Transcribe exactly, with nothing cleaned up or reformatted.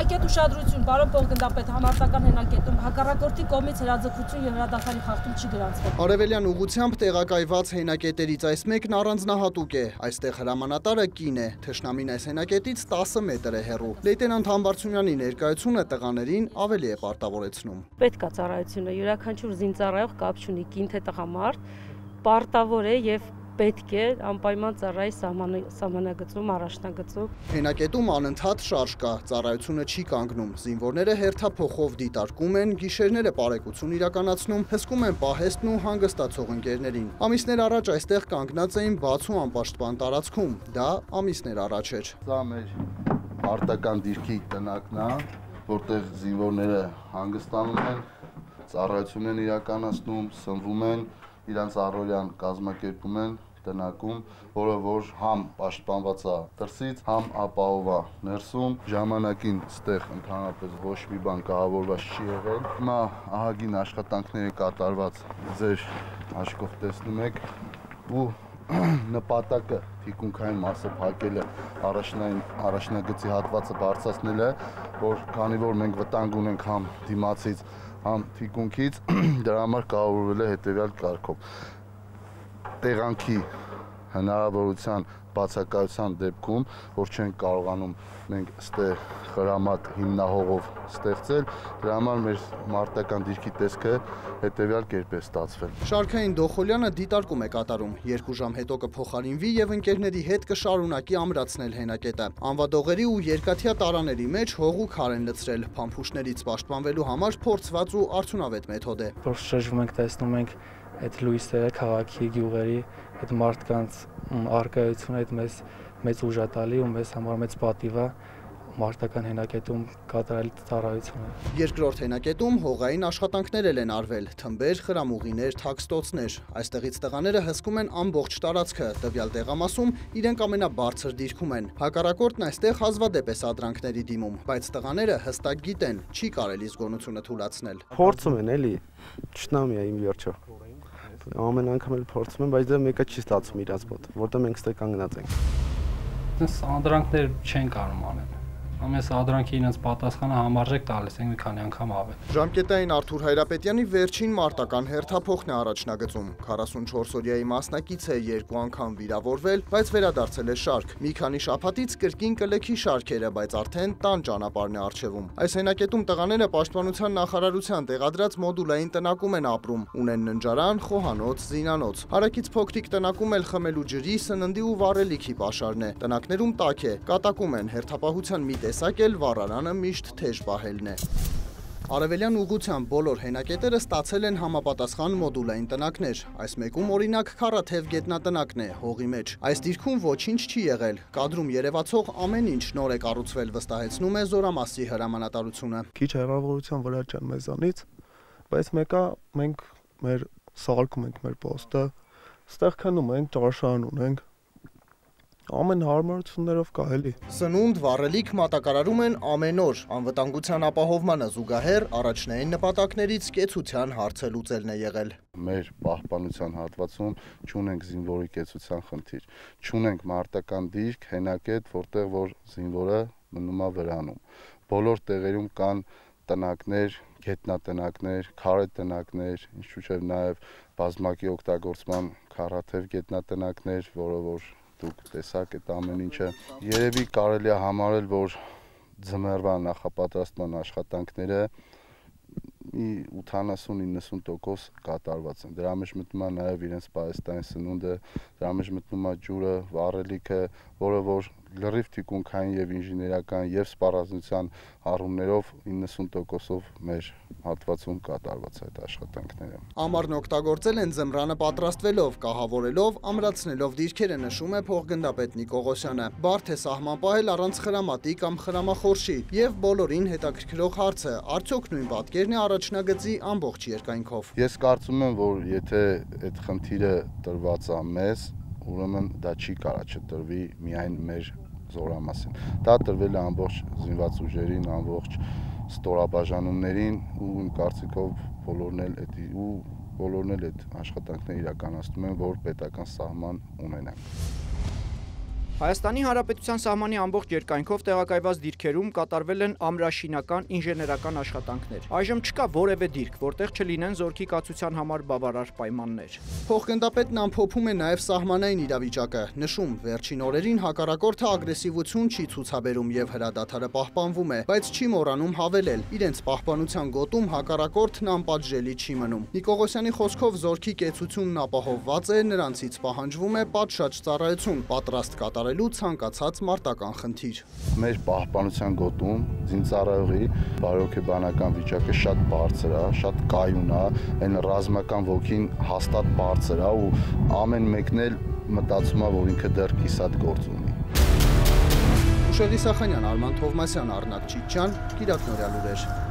Հենակետ ուշադրություն, պարոն փոխգնդապետ, համարտական հենակետում հակառակորդի կողմից հրաձգություն եւ հրադադարի խախտում չի գրանցվել։ Արևելյան ուղղությամբ տեղակայված հենակետերից այս մեկն առանձնահատուկ է։ Այստեղ հրամանատարը կին է։ Թշնամին այս հենակետից տասը մետր է հեռու։ Լեյտենանտ Համբարձումյանի ներկայությունը տղաներին ավելի է պարտավորեցնում։ Պետք է ծառայությունը յուրաքանչյուր զինծառայող կապ չունի կին թե տղամարդ, պարտավոր է եւ պետք է անպայման ծառայի սահմանագծում, առաջնագծում։ Հենակետում անընդհատ շարժ կա, ծառայությունը չի կանգնում, զինվորները հերթափոխով դիտարկում են, գիշերները պարեկություն իրականացնում, հսկում են պահեստն ու հանգստացող ընկերներին։ Ամիսներ առաջ այստեղ կանգնած էին բաց ու անպաշտպան տարածքում, դա ամիսներ առաջ էր։ Սա մեր արտական դիրքի տնակն է, որտեղ զինվորները հանգստանում են, ծառայություն են իրականացնում, սնվում են, իրանց առօրյան կազմակերպում են տնակում, որը որ համ պաշտպանված է դրսից, համ ապահով է ներսում, ժամանակին ստեղ ընդհանրապես ոչ մի բան կահավորված չի եղել։ Հիմա ահագին աշխատանքների կատարված ձեր աչքով տեսնում եք ու նպատակը թիկունքային մասը փակելը առաջնային առաջնագծի հատվածը բարձրացնել է, որ քանի որ մենք վտանգ ունենք համ դիմացից, համ թիկունքից, դրա համար կառավարվել է հետևյալ կարգով։ Տեղանքի հնարավորության բացակայության դեպքում, որ չենք կարողանում մենք ստեղ խրամատ հիմնահողով ստեղծել, դրա համար մեր մարտական դիրքի տեսքը հետևյալ կերպ է ստացվել։ Շարքային Դոխոլյանը դիտարկում է կատարում, երկու ժամ հետո կփոխարինվի եւ ընկերների հետ կշարունակի ամրացնել հենակետը։ Անվադողերի ու երկաթյա տարաների մեջ հող ու քար են լցրել, փամփուշտներից պաշտպանվելու համար փորձված ու արդյունավետ մեթոդ է։ Որ շրջում ենք, տեսնում ենք այդ լույսերը, քաղաքի, գյուղերի, այդ մարդկանց արկայությունը այդ մեզ մեծ ուժ է տալի ու մեզ համար մեծ պատիվ է մարտական հենակետում կատարել ծառայությունը։ Երկրորդ հենակետում հողային աշխատանքներ են արվել, թմբեր, խրամուղիներ, թաքստոցներ։ Այստեղից տղաները հսկում են ամբողջ տարածքը, տվյալ տեղամասում իրենք ամենաբարձր դիրքում են։ Հակառակորդն այստեղ հազվադեպ է սադրանքների դիմում, բայց տղաները հստակ գիտեն, չի կարելի զգոնությունը թուլացնել։ Փորձում են էլի, ճշտամի է իմ վերջը։ Ամեն անգամ էլ փորձում են, բայց դա մեկը չի ստացվում իրաց մոտ, որտեղ մենք ստե կանգնած ենք։ Այս անդրանքներ չեն կարող անել։ Ամեն սադրանքի իրենց պատասխանը համարժեք տալիս ենք մի քանի անգամ ավել։ Ժամկետային Արթուր Հայրապետյանի վերջին մարտական հերթափոխն է առաջնագծում։ քառասունչորս օրյայի մասնակից է, երկու անգամ վիրավորվել, բայց վերադարձել է շարք։ Մի քանի շաբաթից կրկին կլեքի շարքերը, բայց արդեն տան ճանապարհն է առջևում։ Այս հենակետում տղաները պաշտպանության նախարարության տեղադրած մոդուլային տնակում են ապրում, ունեն ննջարան, խոհանոց, զինանոց։ Հարակից փոքրիկ տնակում էլ խմելու ջրի, սննդի ու վառելիքի պաշարն է։ Տնակներում տաք է, կատակում են հերթափոխության մի տեսակ էլ վառարանը միշտ թեժ պահելն է։ Արևելյան ուղղությամբ բոլոր հենակետերը ստացել են համապատասխան մոդուլային տնակներ։ Այս մեկում օրինակ քառաթև գետնատնակն է, հողի մեջ։ Այս դիրքում ոչինչ չի եղել։ Կադրում երևացող ամեն ինչ նոր է կառուցվել, վստահեցնում է Զորամասի հրամանատարությունը։ Քիչ հեռավորության վրա չեն մեզանից, բայց մեկը մենք մեր սարքում ենք մեր պոստը, ստեղ քնում ենք, ճաշարան ունենք։ Ամեն հարմարություններով կա էլի։ Սնունդ, վառելիք մատակարարում են ամեն օր։ Անվտանգության ապահովմանը զուգահեռ առաջնային նպատակներից կեցության հարցը լուծելն է եղել։ Մեր պահպանության հատվածում չունենք զինվորի կեցության խնդիր, չունենք մարտական դիրք, հենակետ, որտեղ որ զինվորը մնում է վրանում։ Բոլոր տեղերում կան տնակներ, գետնատնակներ, քարե տնակներ, ինչու՞ չէ նաև բազմակի օգտագործման քառաթև գետնատնակներ, որը որ դուք տեսաք այդ ամեն ինչը։ Երևի կարելի է համարել, որ ձմեռվա նախապատրաստման աշխատանքները մի ութանասուն իննսուն տոկոս կատարված են։ Դրա մեջ մտնում է նաև իրենց պահեստային սնունդը, դրա մեջ մտնում է ջուրը, վառելիքը, որը որ լրիվ թիկունքային եւ ինժեներական եւ սպառազինության առումներով իննսուն տոկոսով մեր հատվածում կատարված այդ աշխատանքները։ Ամառն օգտագործել են ձմռանը պատրաստվելով, կահավորելով, ամրացնելով դիրքերը, նշում է փոխգնդապետ Նիկողոսյանը։ Բարդ է սահման պահել առանց խրամատի կամ խրամախորշի եւ բոլորին հետաքրքրող հարցը, արդյոք նույն պատկերն է առաջնագծի ամբողջ երկայնքով։ Ես կարծում եմ, որ եթե այդ խնդիրը տրված է մեզ, ուրեմն դա չի կարա չտրվի միայն մեր Զորամասին։ Դա տրվել է ամբողջ զինված ուժերին, ամբողջ ստորաբաժանումներին ու իմ կարծիքով բոլորն էլ այդ ու բոլորն էլ այդ աշխատանքները իրականացնում են, որ պետական սահման ունենան։ Հայաստանի Հանրապետության սահմանի ամբողջ երկայնքով տեղակայված դիրքերում կատարվել են ամրաշինական ինժեներական աշխատանքներ։ Այժմ չկա որևէ դիրք, որտեղ չլինեն զորքի կացության համար բավարար պայմաններ։ Փոխգնդապետն ամփոփում է նաև սահմանային իրավիճակը, նշում վերջին օրերին հակառակորդը ագրեսիվություն չի ցուցաբերում եւ հրադադարը պահպանվում է, բայց չի մոռանում հավելել, իրենց պահպանության գոտում հակառակորդն անպատժելի չի մնում։ Նիկողոսյանի խոսքով զորքի կեցությունն ապահովված է, նրանցից պահանջվում է պատշաճ ծառայություն, պատրաստ կատարելու ցանկացած մարտական խնդիր։ Մեր պահպանության գոտում զինծառայողի բարոյական վիճակը շատ բարձր է, շատ կայուն է, այն ռազմական ոգին հաստատ բարձր է ու ամեն մեկն էլ մտածում է, որ ինքը դեռ կիսատ գործ ունի։ Ուշեղի Սախանյան, Արման Թովմասյան, Առնակ Չիչյան, Կիրակնորյալ լուրեր։